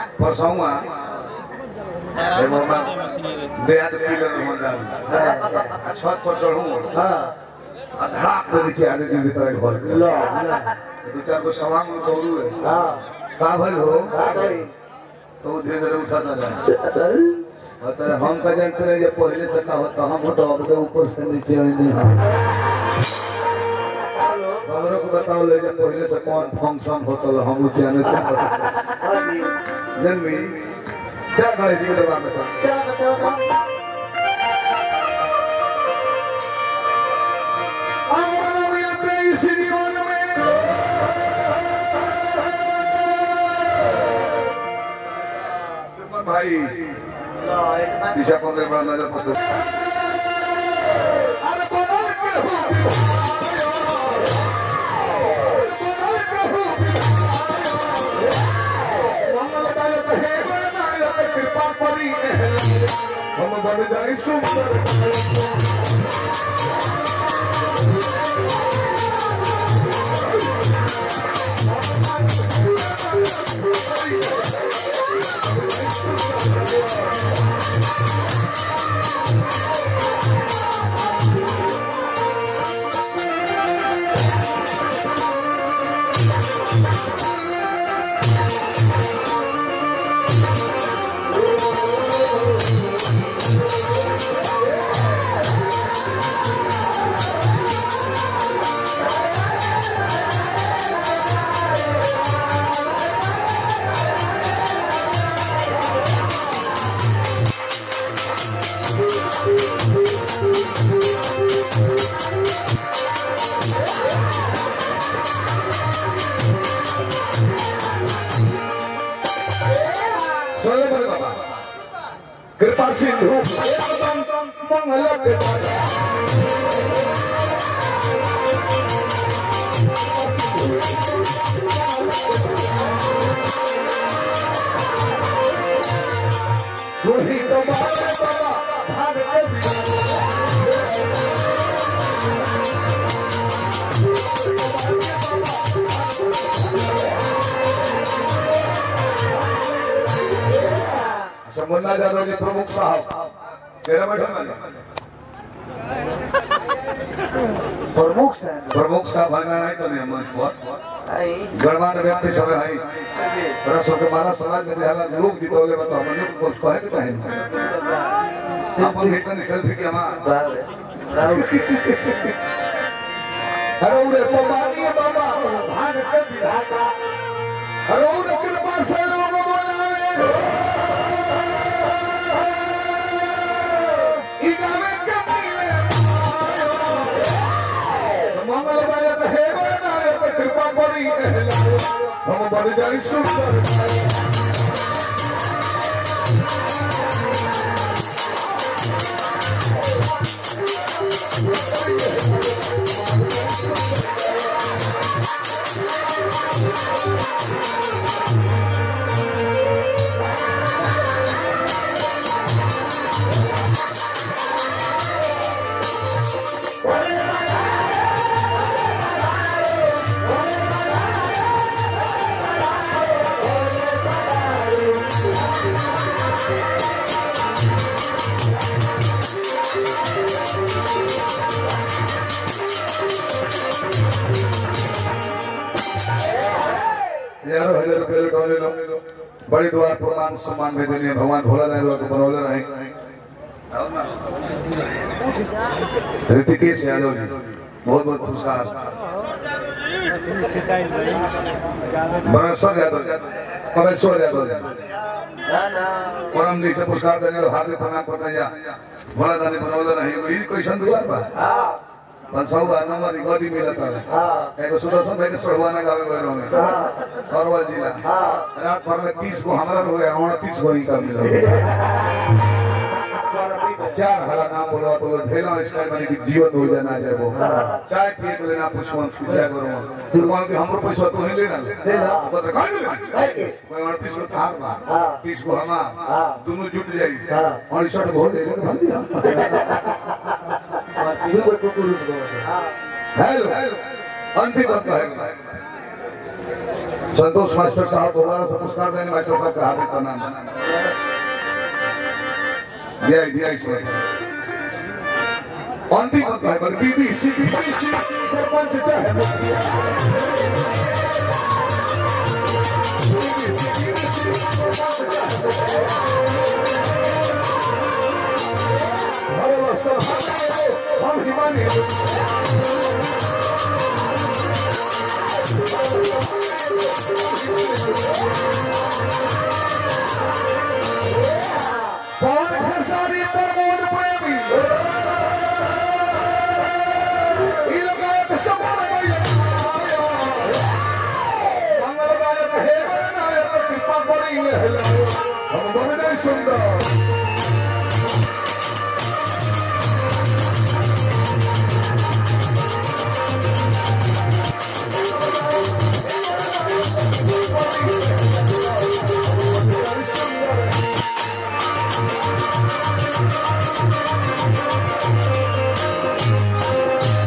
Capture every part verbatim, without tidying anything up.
परसौआ एगो में देहात पीले मंदार छत पर चढ़ूं हां आ धड़ाक दे नीचे आने दिन भीतर घर के लो दो चार को सवांग दौड़ू है हां का भइल हो का भइल तो धीरे धीरे उठाता जा और तेरे हम का जानते रहे जे पहले से का होता हम तो अब तो ऊपर से नीचे नहीं हां हमरो को बताओ ले जे पहले से कौन फंक्शन होता हम जाने चाहते जनमी चल गए जी के बात में सब चल बताओ तो अमर मिलते इस जीवन में सुपर भाई ला एक बात दिशा पर बड़ा नजर पसंद अरे बोल के हो हम बढ़ जाए सुंदर कृपा सिंधु मंगल के तू ही तो बाबा भाग के मुन्ना यादव जी प्रमुख साहब तेरा बैठा प्रमुख साहब प्रमुख साहब भागा है तो नहीं मंच पर गणमान्य व्यक्ति सब है बड़ा सब के माला समाज में बिहार लोग जीतोले बताओ मनु को कुछ कहे के चाहे अपन हितन सेल्फी के हमार अरे उरे पवानी बाबा भाग के विधाता अरे उरे कृपा से लोग बोलावे हम बढ़ जाए सुंदर बड़ी द्वार प्रमाण सम्मान भेजने भगवान भोला दाई को बनौले रहे ऋतिकेश यादव जी बहुत बहुत पुरस्कार बनेश्वर यादव परमेश्वर यादव परम जी से पुरस्कार देने हार्दिक प्रणाम करते हैं भोला दाई बनौले रहे यही क्वेश्चन द्वार बा पंचाऊ का नंबर रिकॉर्डिंग मिला था एक सुदर्शन भाई ने सोहवाना गावे गए होंगे अरवल जिला रात भर में तीस को हमारा हो गया उनतीस को ही कर मिला चार हला नाम बोलो तो ढेला स्टाइल बनी कि जीवन हो जाना है वो चाय पिए के लेना पूछो किसी करो फिर मान के हमरो पैसा तो ही लेना लेना पत्र काट ले कोई उनतीस को थार बा तीस को हमा दोनों जुट जाई अड़सठ को दे भर दिया हेलो अंतिम बात है संतोष मास्टर साहब दोबारा से पुरस्कार देने मास्टर साहब का हार्दिक प्रणाम दिया दिया इसमें अंतिम है पर बीबीसी सरपंच चाहे हम हिमानी पवन खेसारी प्रमोद प्रेमी इलाकात सफल भइल मंगल गायक हे नायक कृपा करी हम बड़े सुंदर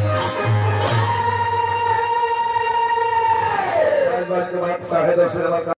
साढ़े दस बजे